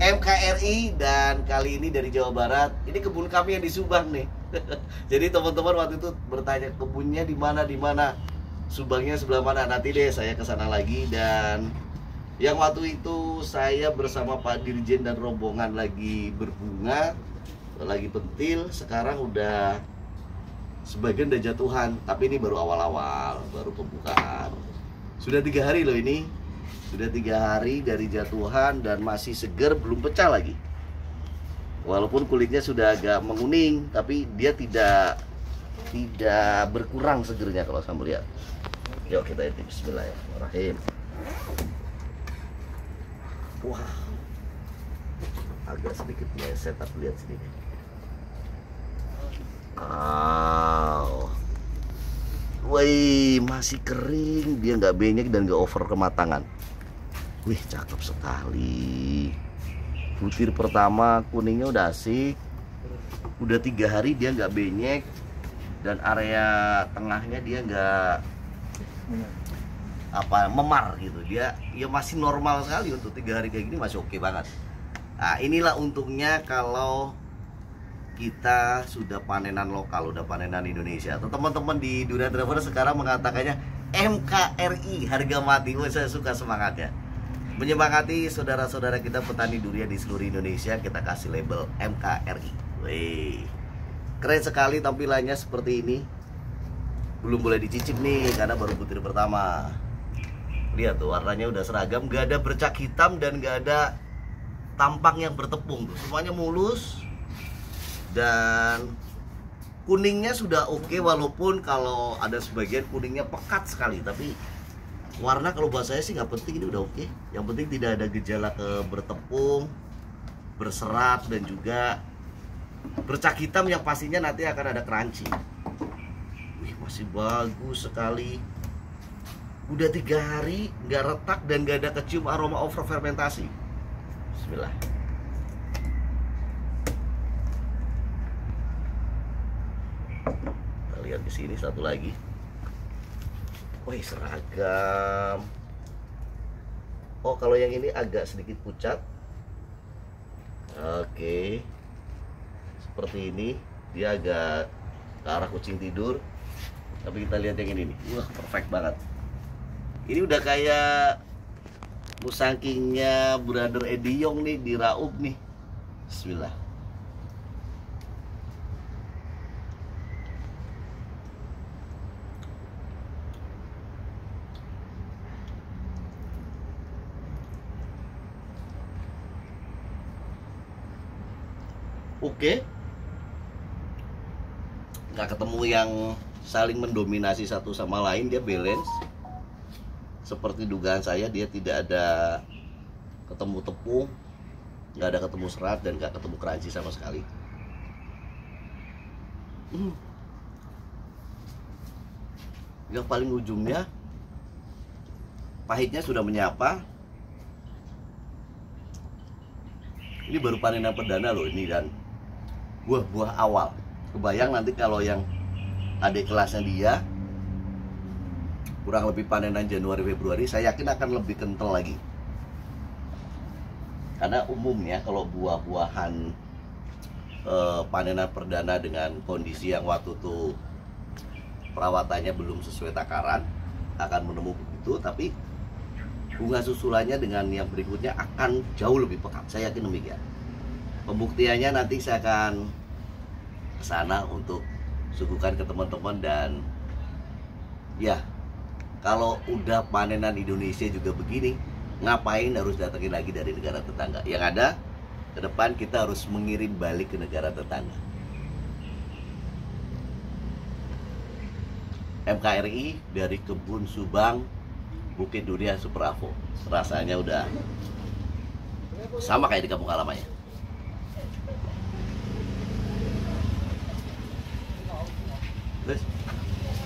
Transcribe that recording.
MKRI, dan kali ini dari Jawa Barat. Ini kebun kami yang di Subang nih. Jadi teman-teman waktu itu bertanya kebunnya di mana, Subangnya sebelah mana. Nanti deh saya ke sana lagi. Dan yang waktu itu saya bersama Pak Dirjen dan rombongan lagi berbunga, lagi pentil. Sekarang udah sebagian udah jatuhan, tapi ini baru awal-awal, baru pembukaan. Sudah 3 hari loh ini. Sudah 3 hari dari jatuhan dan masih segar, belum pecah lagi. Walaupun kulitnya sudah agak menguning, tapi dia tidak berkurang segernya kalau saya melihat. Yuk kita intip, bismillahirrahmanirrahim. Wah, agak sedikit meleset, tapi lihat sini. Wow. Wih, masih kering, dia nggak benyek dan nggak over kematangan. Wih, cakep sekali. Butir pertama kuningnya udah asik. Udah 3 hari dia nggak benyek, dan area tengahnya dia nggak memar gitu. Dia ya masih normal sekali untuk 3 hari kayak gini, masih oke banget. Nah, inilah untungnya kalau kita sudah panenan lokal, udah panenan Indonesia. Atau teman-teman di Durian Traveler sekarang mengatakannya MKRI, harga mati. Oh, saya suka semangatnya. Menyemangati saudara-saudara kita petani durian di seluruh Indonesia, kita kasih label MKRI. Wih, keren sekali tampilannya seperti ini. Belum boleh dicicip nih karena baru butir pertama. Lihat tuh, warnanya udah seragam, gak ada bercak hitam dan gak ada tampang yang bertepung tuh. Semuanya mulus dan kuningnya sudah oke, walaupun kalau ada sebagian kuningnya pekat sekali, tapi warna kalau buat saya sih nggak penting, ini udah oke. Yang penting tidak ada gejala bertepung, berserat, dan juga bercak hitam yang pastinya nanti akan ada crunchy. Wih, masih bagus sekali. Udah 3 hari nggak retak dan nggak ada kecium aroma over fermentasi. Bismillah. Kita lihat di sini satu lagi. Wih, seragam. Oh, kalau yang ini agak sedikit pucat. Oke, seperti ini. Dia agak ke arah kucing tidur. Tapi kita lihat yang ini nih. Wah, perfect banget. Ini udah kayak musangkingnya Brother Eddie Yong nih di Raub nih. Bismillah. Oke, nggak ketemu yang saling mendominasi satu sama lain, dia balance. Seperti dugaan saya, dia tidak ada ketemu tepung, nggak ada ketemu serat, dan nggak ketemu crunchy sama sekali. Yang paling ujungnya, pahitnya sudah menyapa. Ini baru panenan perdana loh ini, dan buah-buah awal. Kebayang nanti kalau yang adik kelasnya dia kurang lebih panenan Januari Februari, saya yakin akan lebih kental lagi. Karena umumnya kalau buah-buahan panenan perdana dengan kondisi yang waktu itu perawatannya belum sesuai takaran akan menemu begitu, tapi bunga susulannya dengan yang berikutnya akan jauh lebih pekat. Saya yakin demikian. Pembuktiannya nanti saya akan ke sana untuk suguhkan ke teman-teman. Dan ya, kalau udah panenan Indonesia juga begini, ngapain harus datangin lagi dari negara tetangga? Yang ada, ke depan kita harus mengirim balik ke negara tetangga. MKRI dari Kebun Subang, Bukit Durian Super Avo. Rasanya udah sama kayak di kampung halamannya.